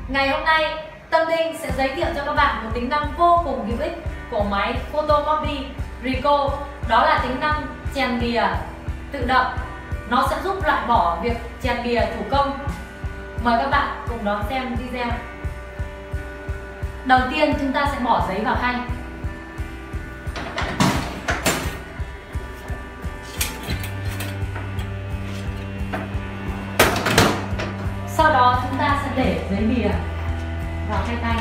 Ngày hôm nay, Tâm Linh sẽ giới thiệu cho các bạn một tính năng vô cùng hữu ích của máy Photocopy Ricoh. Đó là tính năng chèn bìa tự động. Nó sẽ giúp loại bỏ việc chèn bìa thủ công. Mời các bạn cùng đón xem video. Đầu tiên chúng ta sẽ bỏ giấy vào khay. Sau đó chúng ta sẽ để giấy bìa vào khay tay.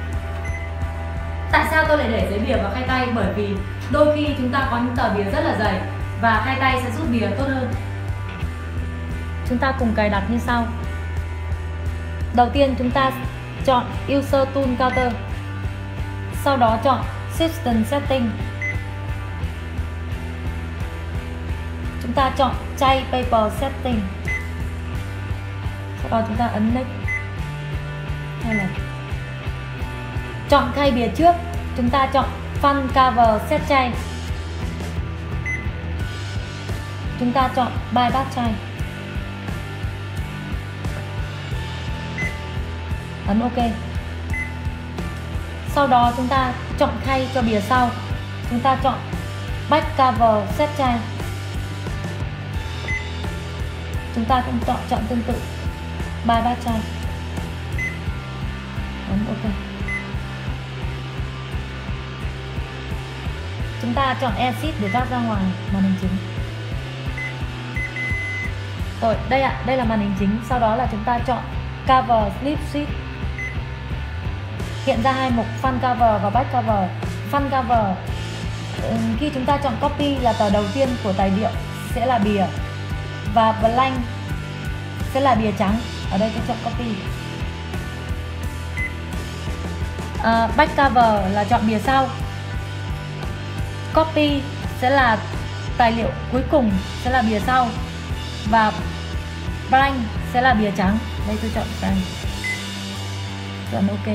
Tại sao tôi lại để giấy bìa vào khay tay? Bởi vì đôi khi chúng ta có những tờ bìa rất là dày và khay tay sẽ giúp bìa tốt hơn. Chúng ta cùng cài đặt như sau. Đầu tiên chúng ta chọn User Tool Counter. Sau đó chọn System Setting. Chúng ta chọn Change Paper Setting. Sau đó chúng ta ấn Next 2 lần. Chọn khay bìa trước, chúng ta chọn Front Cover Set Change. Chúng ta chọn Bypass Change. Ấn OK. Sau đó chúng ta chọn khay cho bìa sau. Chúng ta chọn Back Cover Set Change. Chúng ta cũng chọn tương tự Bypass Change. Ấn OK. Chúng ta chọn Exit để thoát ra ngoài màn hình chính. Rồi, đây ạ, đây là màn hình chính. Sau đó là chúng ta chọn Cover Flip Sheet. Hiện ra hai mục Front Cover và Back Cover. Front Cover, khi chúng ta chọn Copy là tờ đầu tiên của tài liệu sẽ là bìa, và Blank sẽ là bìa trắng. Ở đây tôi chọn Copy. Back Cover là chọn bìa sau. Copy sẽ là tài liệu cuối cùng, sẽ là bìa sau. Và Blank sẽ là bìa trắng. Đây tôi chọn Blank. Chọn OK.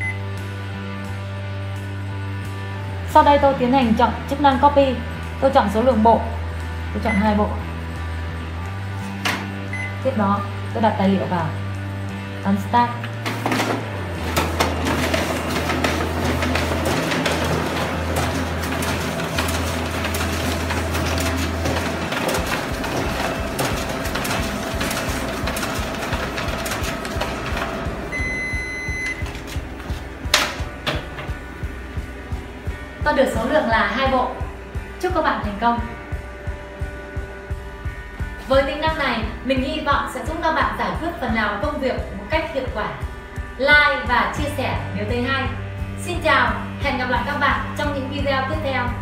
Sau đây tôi tiến hành chọn chức năng Copy. Tôi chọn số lượng bộ. Tôi chọn 2 bộ. Tiếp đó tôi đặt tài liệu vào. Ấn Start. Tôi được số lượng là 2 bộ. Chúc các bạn thành công. Với tính năng này, mình hy vọng sẽ giúp các bạn giải quyết phần nào công việc một cách hiệu quả. Like và chia sẻ nếu thấy hay. Xin chào, hẹn gặp lại các bạn trong những video tiếp theo.